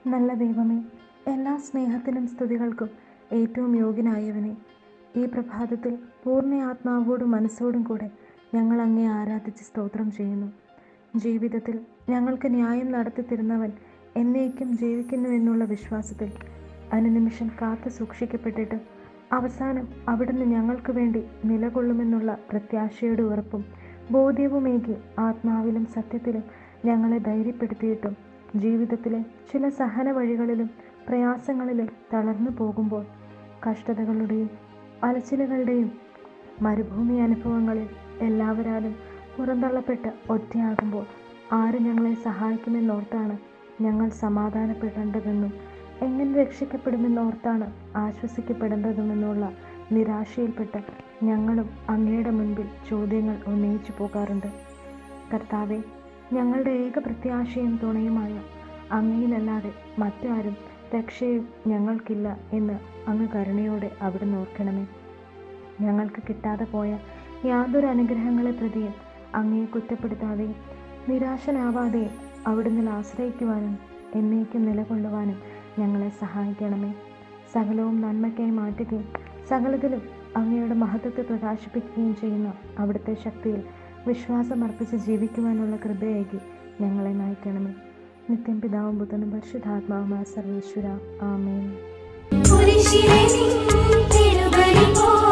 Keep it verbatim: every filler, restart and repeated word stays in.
നല്ല ദൈവമേ, എല്ലാ സ്നേഹത്തിനും സ്തുതികൾക്കും ഏറ്റവും യോഗ്യനായവനെ, ഈ പ്രഭാതത്തിൽ പൂർണ്ണ ആത്മാവോടും മനസ്സോടും കൂടെ ഞങ്ങൾ അങ്ങേ ആരാധിച്ച് സ്തോത്രം ചെയ്യുന്നു. ജീവിതത്തിൽ ഞങ്ങൾക്ക് ന്യായം നടത്തി തരുന്നവൻ എന്നേക്കും ജീവിക്കുന്നു എന്നുള്ള വിശ്വാസത്തിൽ അനുനിമിഷം കാത്തു സൂക്ഷിക്കപ്പെട്ടിട്ട് അവസാനം അവിടുന്ന് ഞങ്ങൾക്ക് വേണ്ടി നിലകൊള്ളുമെന്നുള്ള പ്രത്യാശയുടെ ഉറപ്പും ബോധ്യവുമേകി ആത്മാവിലും സത്യത്തിലും ഞങ്ങളെ ധൈര്യപ്പെടുത്തിയിട്ടും ജീവിതത്തിലെ ചില സഹന വഴികളിലും പ്രയാസങ്ങളിലും തളർന്നു പോകുമ്പോൾ, കഷ്ടതകളുടെയും അലച്ചിലുകളുടെയും മരുഭൂമി അനുഭവങ്ങളിൽ എല്ലാവരാലും പുറന്തള്ളപ്പെട്ട് ഒറ്റയാകുമ്പോൾ ആര് ഞങ്ങളെ സഹായിക്കുമെന്നോർത്താണ് ഞങ്ങൾ സമാധാനപ്പെടേണ്ടതെന്നും എങ്ങനെ രക്ഷിക്കപ്പെടുമെന്നോർത്താണ് ആശ്വസിക്കപ്പെടേണ്ടതുമെന്നുള്ള നിരാശയിൽപ്പെട്ട് ഞങ്ങളും അങ്ങയുടെ മുൻപിൽ ചോദ്യങ്ങൾ ഉന്നയിച്ചു പോകാറുണ്ട്. കർത്താവെ, ഞങ്ങളുടെ ഏക പ്രത്യാശയും തുണയുമായ അങ്ങയിലല്ലാതെ മറ്റാരും രക്ഷയും ഞങ്ങൾക്കില്ല എന്ന് അങ്ങ് കരുണയോടെ അവിടുന്ന് ഓർക്കണമേ. ഞങ്ങൾക്ക് കിട്ടാതെ പോയ യാതൊരു അനുഗ്രഹങ്ങളെ പ്രതിയും അങ്ങയെ കുറ്റപ്പെടുത്താതെയും നിരാശനാവാതെയും അവിടുന്ന് ആശ്രയിക്കുവാനും എന്നേക്കും നിലകൊള്ളുവാനും ഞങ്ങളെ സഹായിക്കണമേ. സകലവും നന്മയ്ക്കായി മാറ്റുകയും സകലത്തിലും അങ്ങയുടെ മഹത്വത്തെ പ്രകാശിപ്പിക്കുകയും ചെയ്യുന്ന അവിടുത്തെ ശക്തിയിൽ വിശ്വാസമർപ്പിച്ച് ജീവിക്കുവാനുള്ള കൃപയേകി ഞങ്ങളെ നയിക്കണമേ. നിത്യം പിതാവും പുത്രനും പരിശുദ്ധാത്മാവുമായ സർവേശ്വര, ആമേൻ.